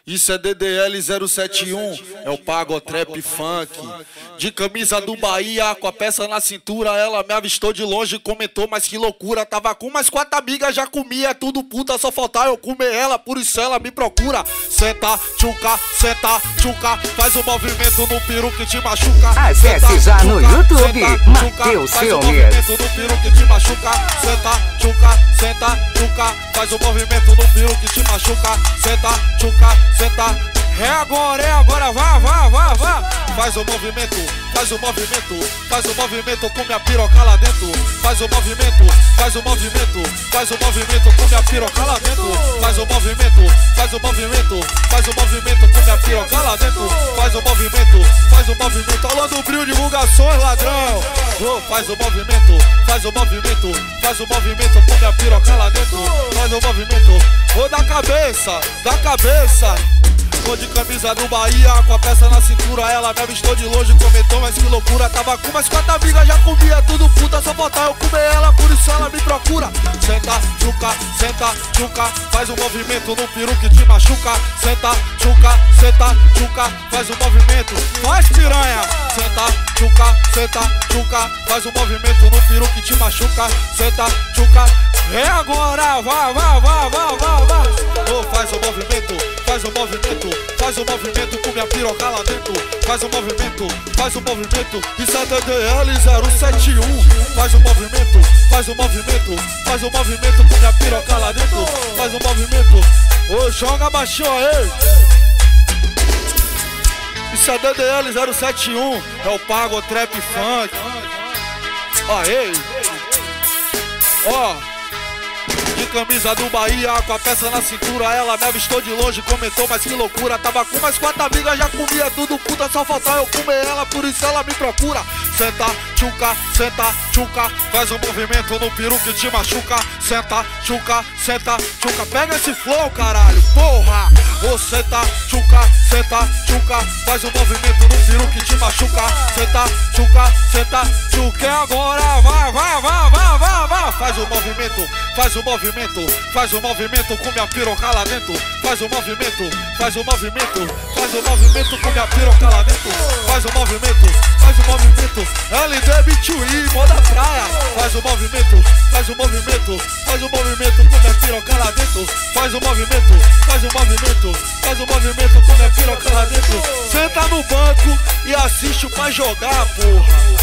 Isso é DDL 071, é o Pago Trap Funk. De camisa do Bahia, com a peça na cintura, ela me avistou de longe e comentou, mas que loucura. Tava com umas 4 amigas, já comia, é tudo puta, só faltava eu comer ela, por isso ela me procura. Senta, tchuca, faz o movimento no peru que te machuca. Acesse já no YouTube, Matheus faz o Filmes. movimento no peru que te machuca. Senta, tchuca, faz o movimento no peru que te machuca. Senta, senta, é agora, vá. Faz o movimento com minha piroca lá dentro. Faz o movimento com minha piroca lá dentro. Faz o movimento com minha piroca lá dentro. Faz o movimento, alô do Brilho Divulgações, ladrão. Faz o movimento com minha piroca lá dentro. Faz o movimento, vou da cabeça. Tô de camisa do Bahia, com a peça na cintura, ela me avistou de longe, comentou, mas que loucura. Tava com umas 4 amigas, já comia tudo puta, só faltava eu comer ela, por isso ela me procura. Senta, tchuca, faz um movimento no peru que te machuca. Senta, tchuca, faz um movimento, faz piranha. Senta, tchuca, faz um movimento no peru que te machuca. Senta, tchuca, é agora, vá. Faz o movimento com minha piroca lá dentro. Faz o movimento, isso é DDL 071. Faz o movimento com minha piroca lá dentro. Faz o movimento, joga baixinho aí. Isso é DDL 071, é o Pago Trap Funk. Aê, de camisa do Bahia, com a peça na cintura, ela me avistou de longe, comentou, mas que loucura. Tava com umas 4 amigas, já comia tudo puta, só faltava eu comer ela, por isso ela me procura. Senta, tchuca, faz um movimento no peru que te machuca. Senta, tchuca, pega esse flow, caralho, porra. Senta, tchuca, faz um movimento no peru que te machuca. Senta, tchuca, agora, vá. Faz o movimento com minha piroca lá dentro. Faz o movimento com minha piroca lá dentro. Faz o movimento, LDB2I, moda praia. Faz o movimento com minha piroca lá dentro. Faz o movimento com minha piroca lá dentro. Senta no banco e assiste pra jogar, porra.